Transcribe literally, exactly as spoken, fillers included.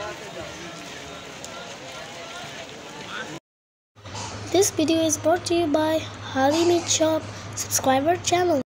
This video is brought to you by Hali Meat Shop. Subscribe our channel.